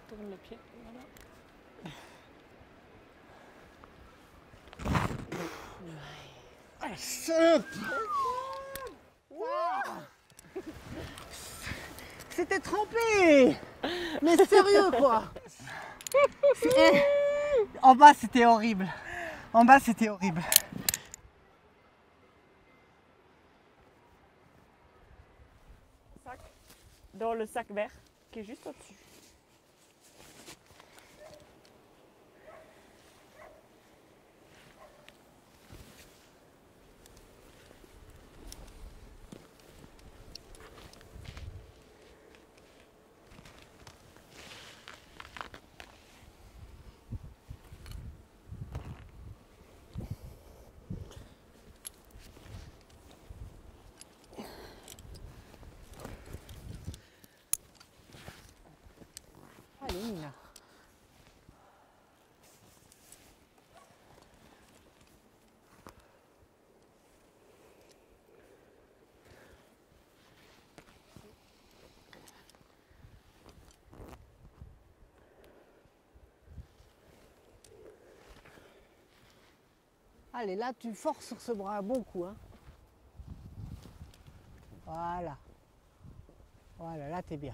Tourne le pied. Voilà. C'était trempé. Mais sérieux quoi. En bas c'était horrible. En bas c'était horrible. Dans le sac vert qui est juste au-dessus. Allez Nina. Allez, là, tu forces sur ce bras un bon coup. Hein. Voilà. Voilà, là, t'es bien.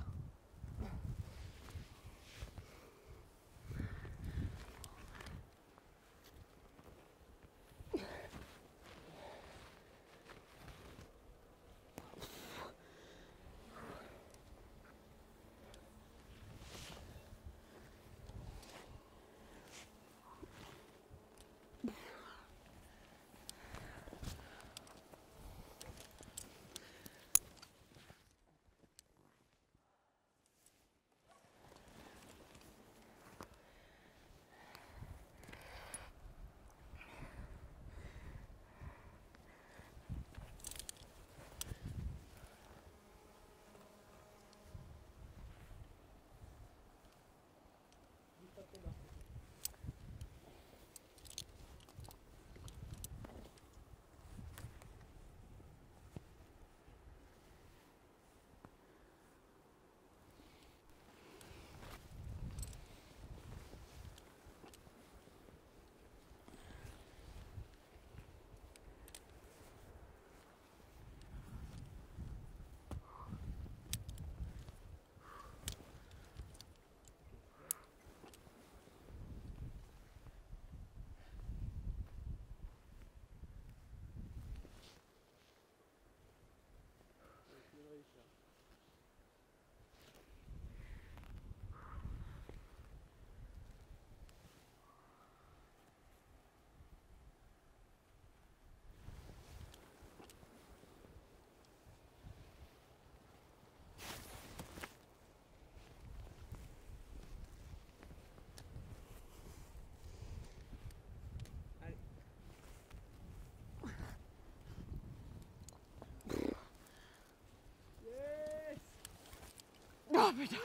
Oh putain.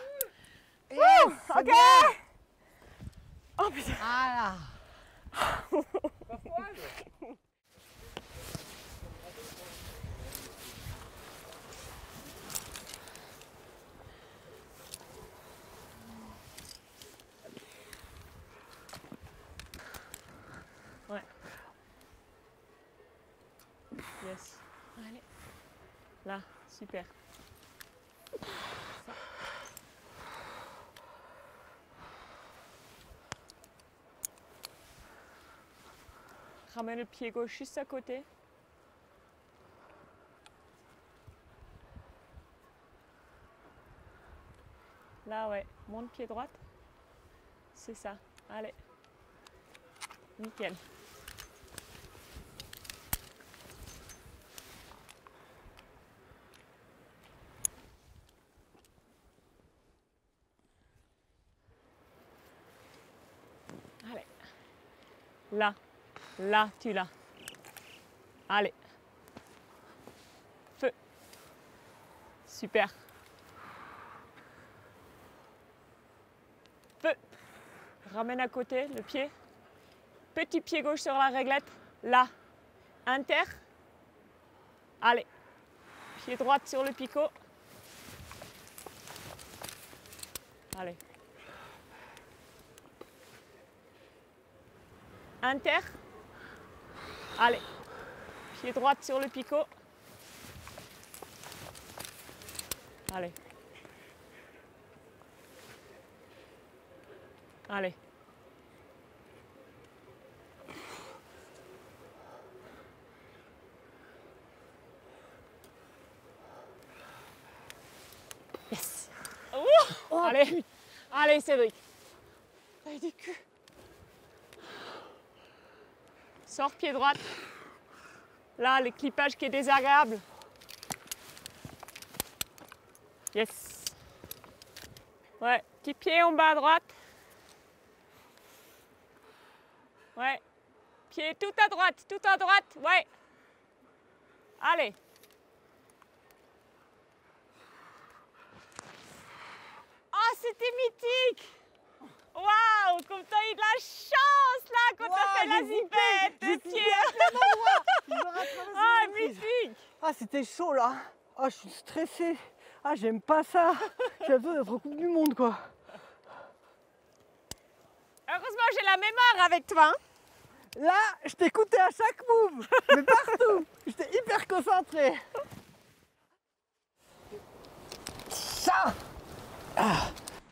Yes, ok. bien. Oh putain. Voilà. Ouais. Yes. Allez. Là, super. Ramène le pied gauche juste à côté. Là, ouais. Monte pied droite. C'est ça. Allez. Nickel. Allez. Là. Là, tu l'as. Allez. Feu. Super. Feu. Ramène à côté le pied. Petit pied gauche sur la réglette. Là. Inter. Allez. Pied droit sur le picot. Allez. Inter. Allez. Pied droit sur le picot. Allez. Allez. Yes. Oh, allez. Allez, Cédric. Allez, du cul. Sors pied droit. Là, le clippage qui est désagréable. Yes. Ouais, petit pied en bas à droite. Ouais. Pied tout à droite, ouais. Allez. Oh, c'était mythique. Waouh, comme t'as eu de la chance là quand t'as fait la zipette. J'ai pied à plein endroit. Ah, mythique. Ah, c'était chaud là. Ah, je suis stressée. Ah, j'aime pas ça. J'ai besoin d'être en Coupe du Monde, quoi. Heureusement, j'ai la mémoire avec toi. Hein. Là, je t'écoutais à chaque move, mais partout. J'étais hyper concentré. Ça. Ah.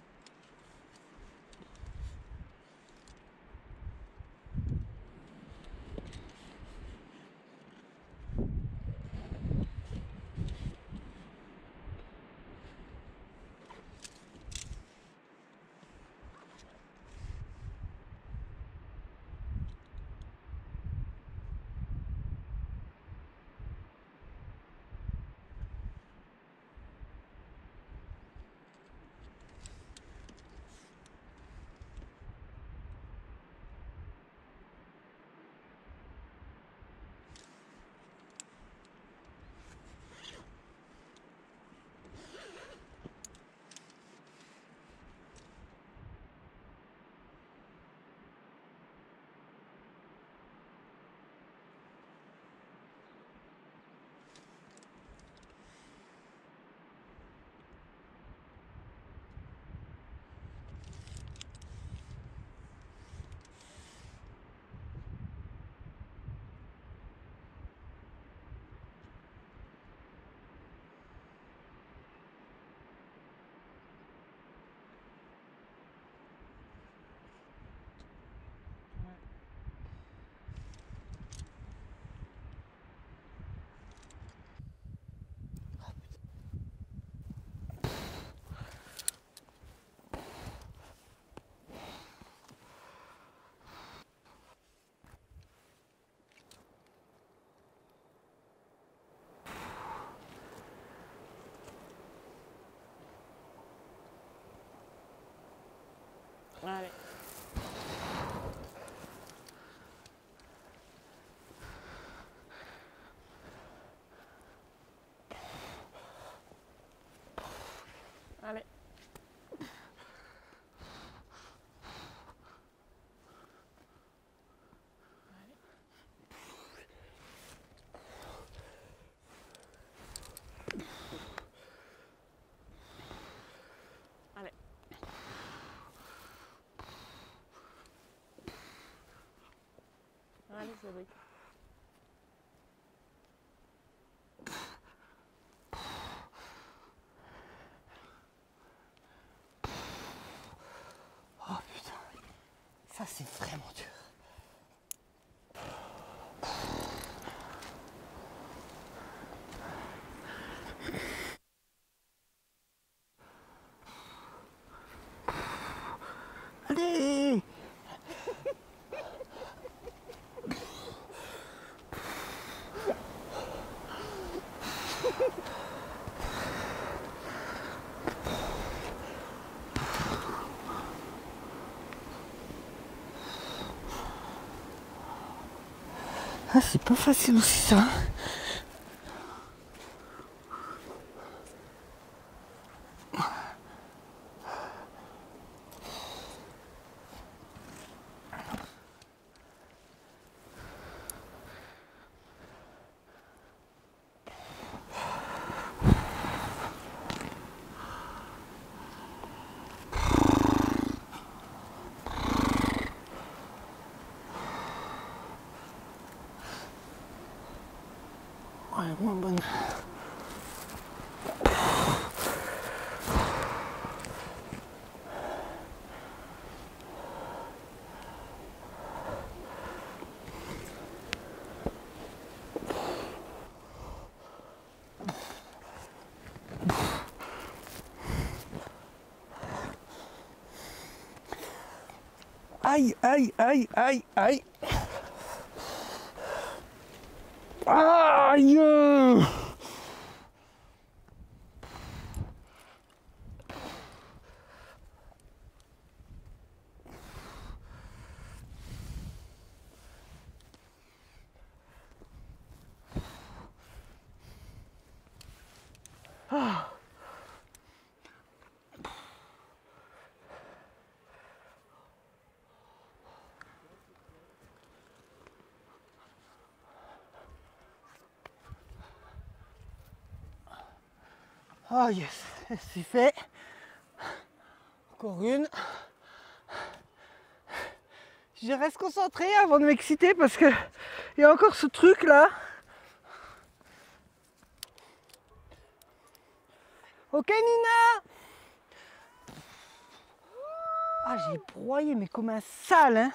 Allez. Allez. Allez. Allez, Cédric. Oh putain, ça c'est vraiment dur. Allez. Ah, c'est pas facile aussi ça. Aïe, aïe, aïe, aïe, aïe. Aïe. Ah. Oh yes, c'est fait. Encore une. Je reste concentré avant de m'exciter parce que il y a encore ce truc là. Ok Nina. Ah j'ai broyé mais comme un sale hein.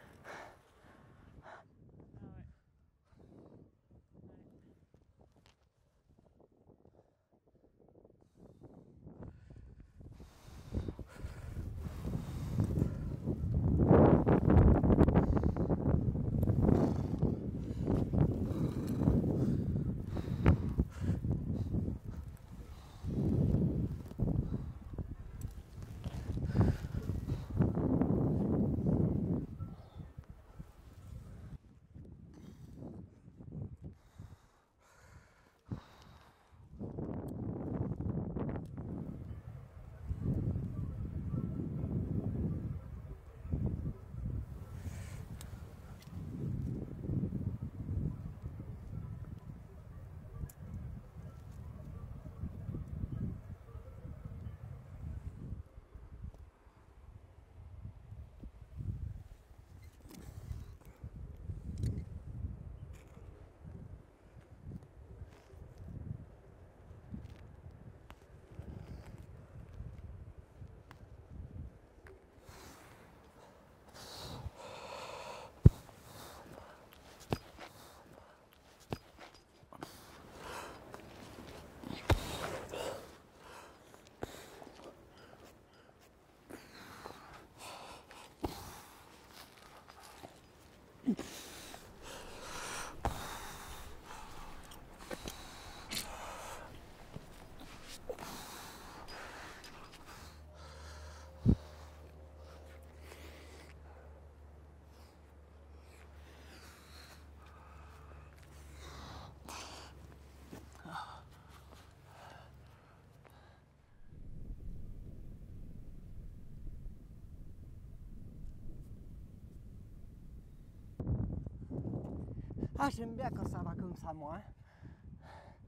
Ah j'aime bien quand ça va comme ça moi. Hein.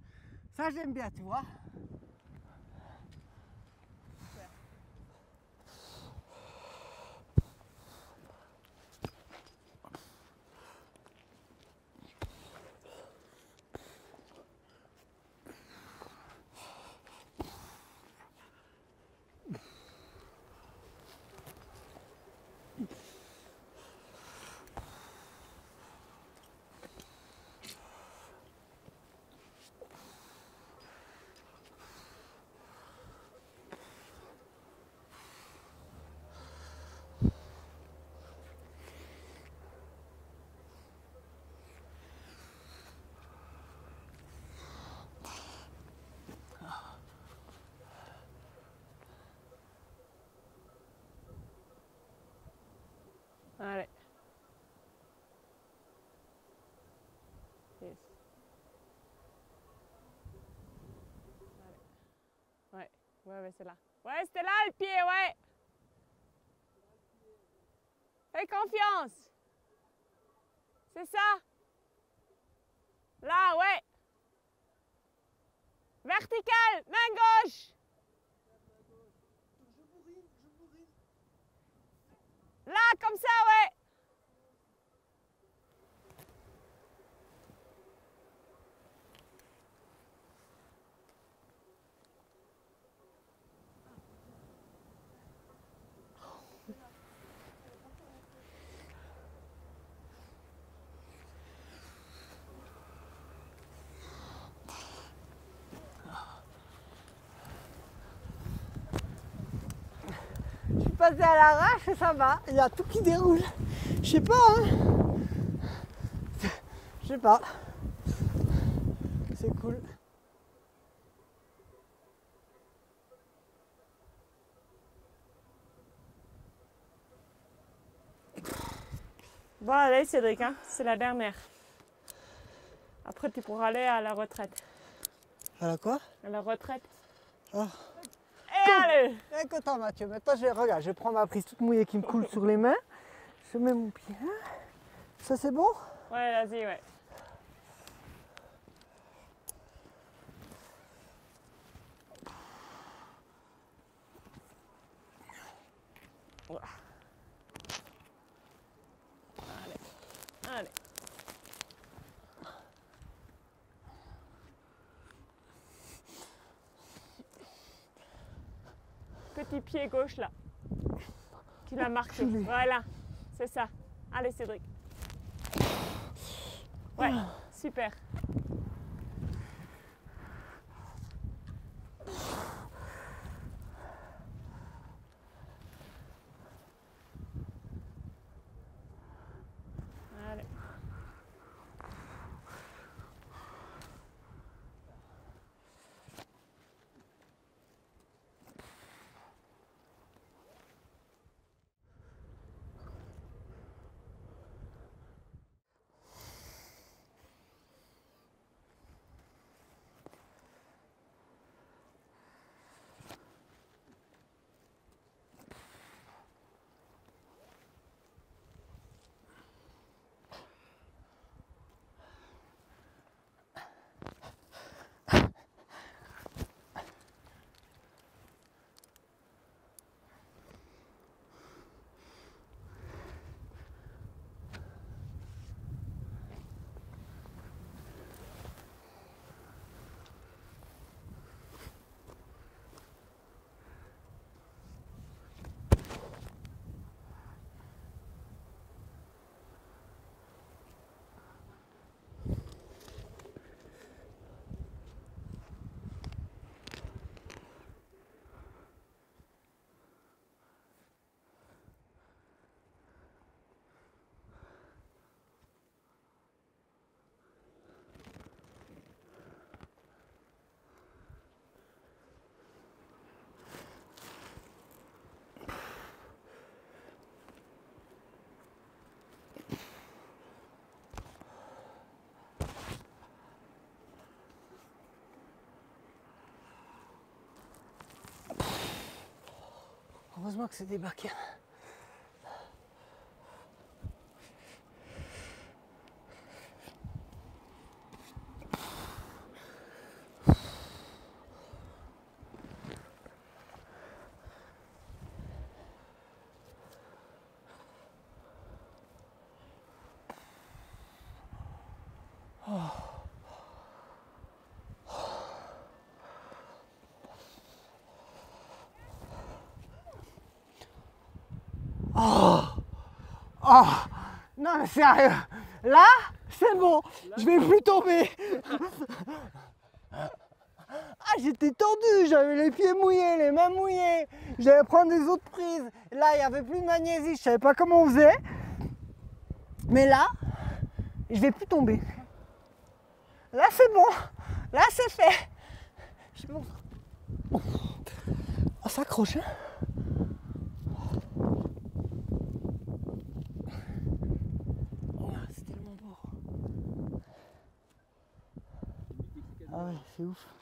Ça j'aime bien tu vois. Allez. Yes. Allez. Ouais, c'est là. Ouais, c'était là le pied, ouais. Fais confiance. C'est ça. Là, ouais. Vertical, main gauche. Là, comme ça, ouais. passer à l'arrache, ça va. Il y a tout qui déroule. Je sais pas, hein. Je sais pas. C'est cool. Bon, allez, Cédric, hein, c'est la dernière. Après, tu pourras aller à la retraite. À la quoi? À la retraite. Oh. Et allez! Écoute, Mathieu, maintenant regarde, je prends ma prise toute mouillée qui me coule sur les mains. Je mets mon pied. Ça, c'est bon? Ouais, vas-y, ouais. Voilà. Allez, allez. Petit pied gauche là. Tu l'as marqué. Voilà, c'est ça. Allez, Cédric. Ouais, super. Allez. Heureusement que c'est des bacs. Oh, oh, non mais sérieux, là c'est bon, je vais plus tomber. Ah, j'étais tendu, j'avais les pieds mouillés, les mains mouillées, j'allais prendre des autres prises. Là il n'y avait plus de magnésie, je savais pas comment on faisait. Mais là, je vais plus tomber. Là c'est bon, là c'est fait. Je montre. On s'accroche, hein. C'est tellement beau. Ah ouais, c'est ouf.